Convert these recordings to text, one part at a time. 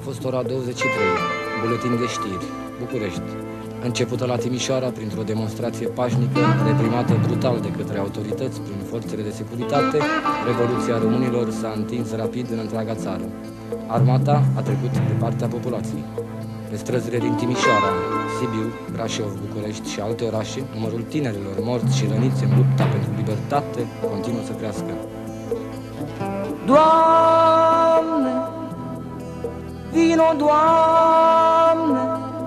fost ora 23, buletin de știri, București. Începută la Timișoara printr-o demonstrație pașnică, reprimată brutal de către autorități prin forțele de securitate, Revoluția Românilor s-a întins rapid în întreaga țară. Armata a trecut de partea populației. Pe străzile din Timișoara, Sibiu, Brașov, București și alte orașe, numărul tinerilor morți și răniți în lupta pentru libertate continuă să crească. Doamne, vino, Doamne,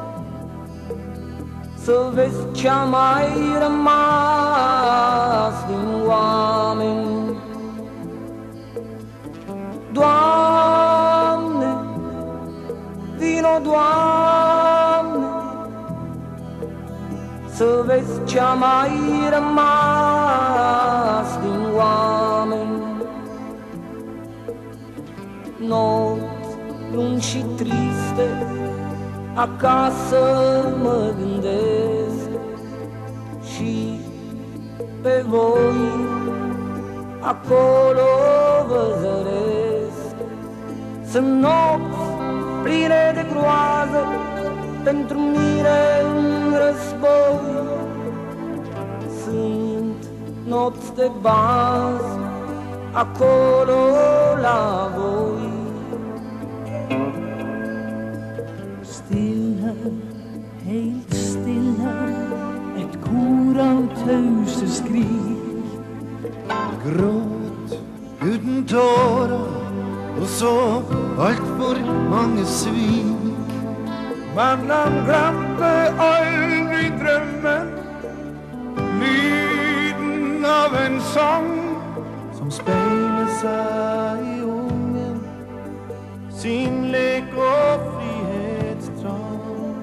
să vezi ce-a mai rămas din oameni. Doamne, vino, Doamne, să vezi ce-a mai rămas din oameni. Nopți lungi și triste, acasă mă gândesc și pe voi acolo vă zăresc. Sunt nopți pline de groază pentru mine în război. Sunt nopți de bază acolo la voi. Stille, helt stille, et kor av tause skrik. Gråt uten tårer, og så alt for mange svik. Men han glemte aldri drømmen, lyden av en sang som speiler seg i ungen, sin lek og frihetstrang.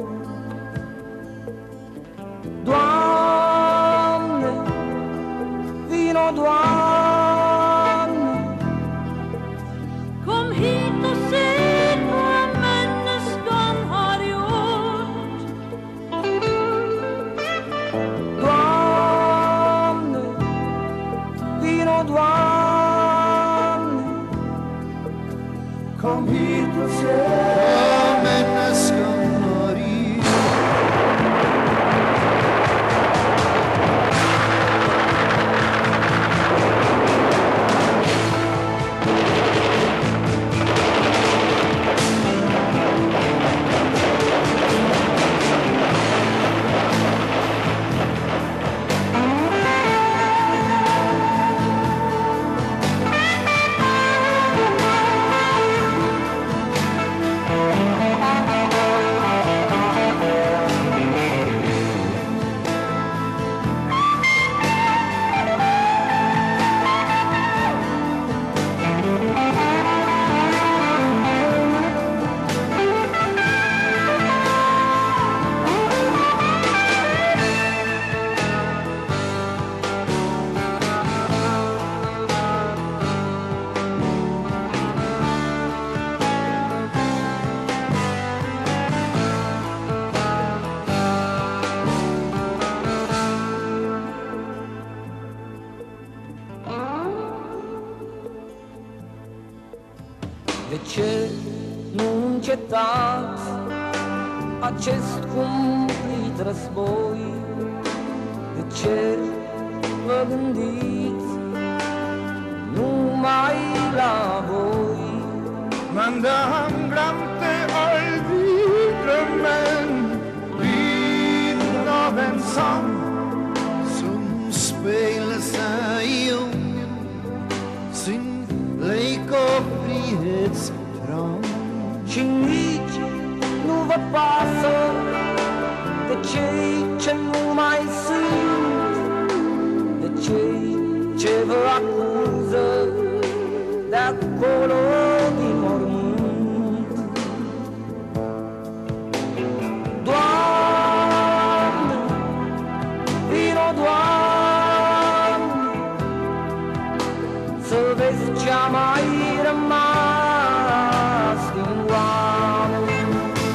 Doamne, vino, Doamne, Kom hit og se hva menneskene har gjort. Doamne, vino, Doamne, Kom hit og se hva menneskene har gjort. de ce nu încetați acest cumplit război? De ce vă gândiți numai la voi? Men da han glemte aldri drømmen, lyden av en sang som speiler seg i ungen, sin lek og frihetstrang. Și nici nu vă pasă de cei ce nu mai sunt, de cei ce vă acuză de acolo din mormânt. Doamne, vino, Doamne, să vezi ce-a mai rămas din oameni.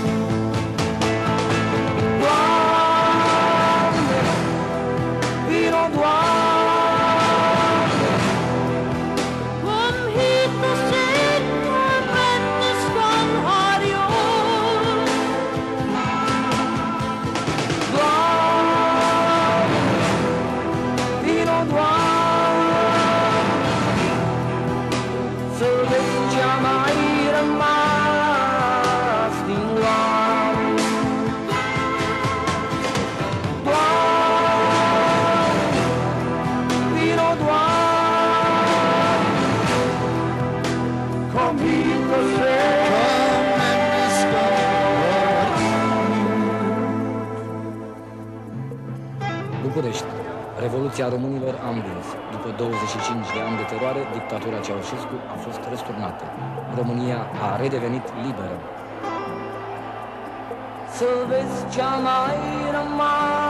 Doamne, vino, Doamne, Kom hit og se Doamne, să vezi ce-a mai rămas din oameni. Doamne, vino, Doamne, convinto come mi scordi. București. Revoluția românilor a învins. După 25 de ani de teroare, dictatura Ceaușescu a fost răsturnată. România a redevenit liberă. să vezi ce-a mai rămas